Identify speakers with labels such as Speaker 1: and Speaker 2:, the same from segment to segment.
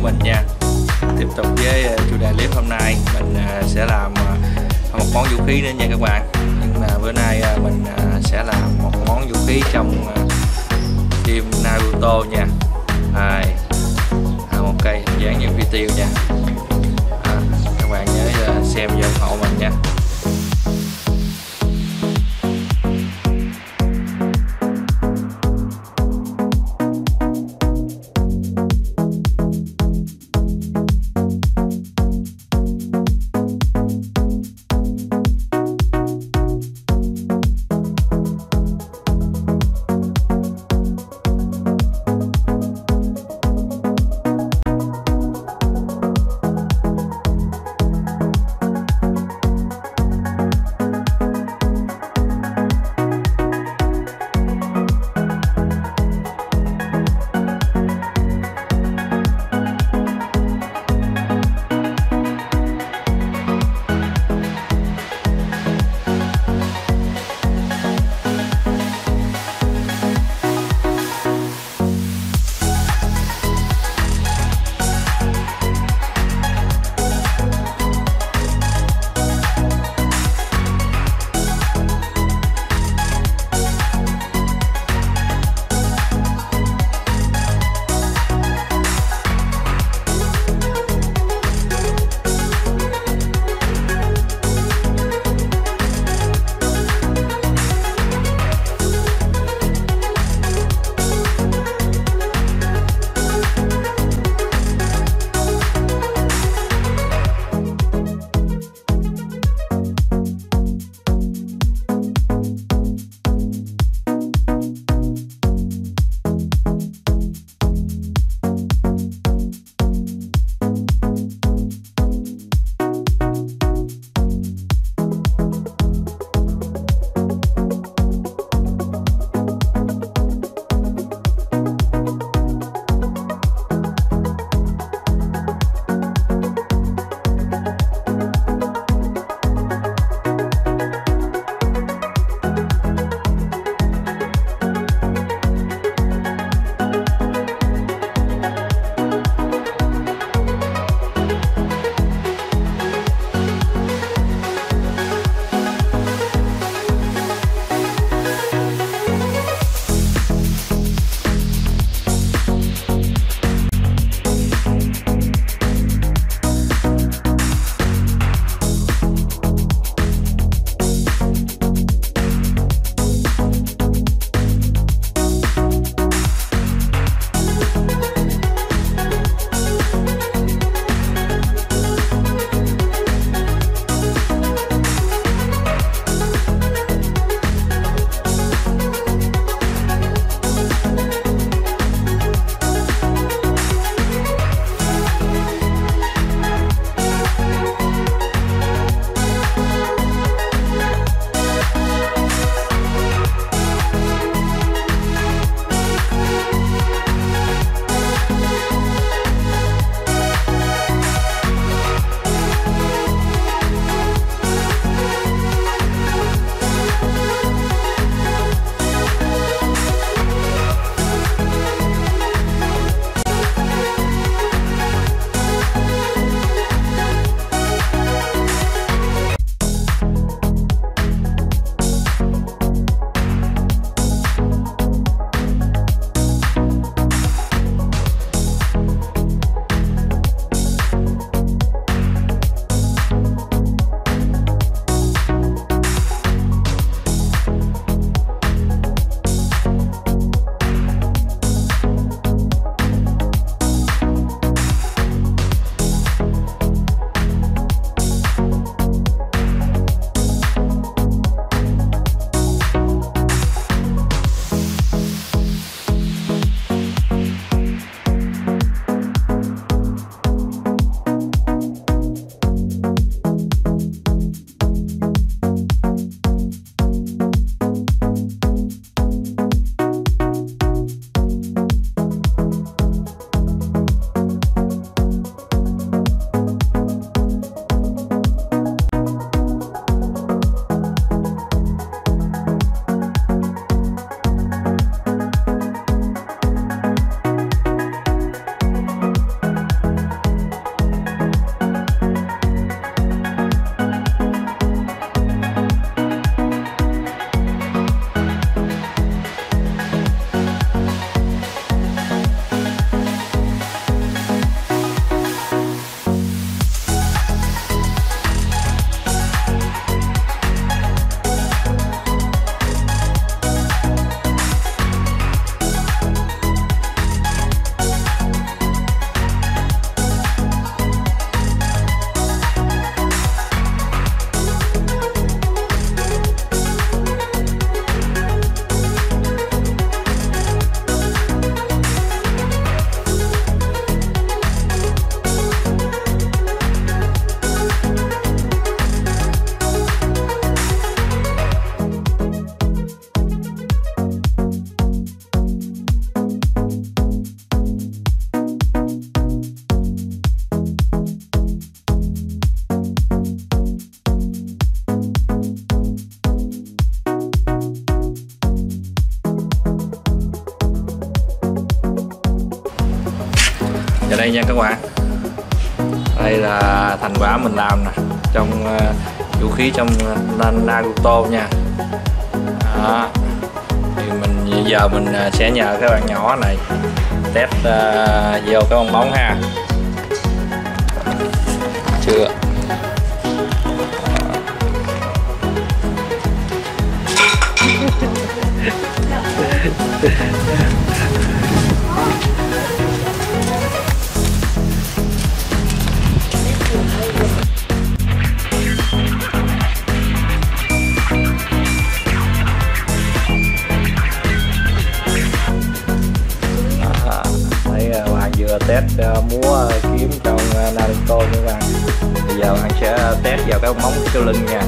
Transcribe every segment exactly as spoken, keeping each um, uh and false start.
Speaker 1: mình nha. Tiếp tục với uh, chủ đề clip hôm nay mình uh, sẽ làm uh, một món vũ khí nữa nha các bạn. Nhưng mà bữa nay uh, mình uh, sẽ làm một món vũ khí trong uh, game Naruto nha. Đây, à, một cây dáng như phi tiêu nha. À, các bạn nhớ uh, xem và ủng hộ mình nha. nha các bạn. Đây là thành quả mình làm nè, trong uh, vũ khí trong Naruto nha. Đó. Thì mình giờ mình sẽ nhờ các bạn nhỏ này test uh, vô cái bong bóng ha. Chưa. Vừa test uh, múa kiếm trong uh, Naruto các bạn. Bây giờ bạn sẽ test vào cái móng sau lưng nha.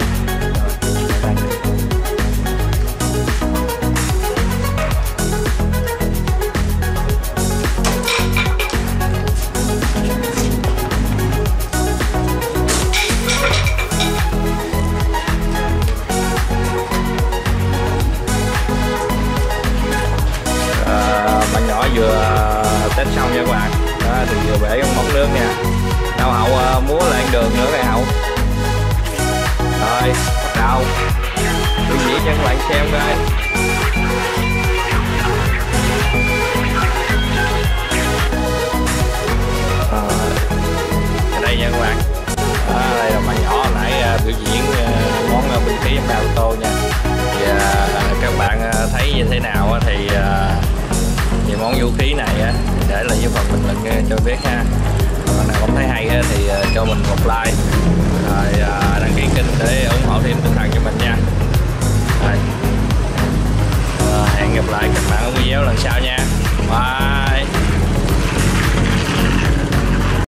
Speaker 1: Uh, bạn nhỏ vừa test xong nha các bạn. Đó, thì vừa bể con móng nước nha. Đâu Hậu uh, múa lên đường nữa đây Hậu. Rồi bắt đầu biểu diễn cho các bạn xem coi. Ở đây nha các bạn. Đó, đây là bạn nhỏ hồi nãy uh, biểu diễn uh, món uh, binh khí trong Naruto nha. Thì uh, các bạn uh, thấy như thế nào thì uh, về món vũ khí này á, để lại dưới phần bình luận cho biết ha. Bạn nào không thấy hay á, thì cho mình một like rồi đăng ký kênh để ủng hộ thêm tinh thần cho mình nha. Rồi. Hẹn gặp lại các bạn ở video lần sau nha. Bye.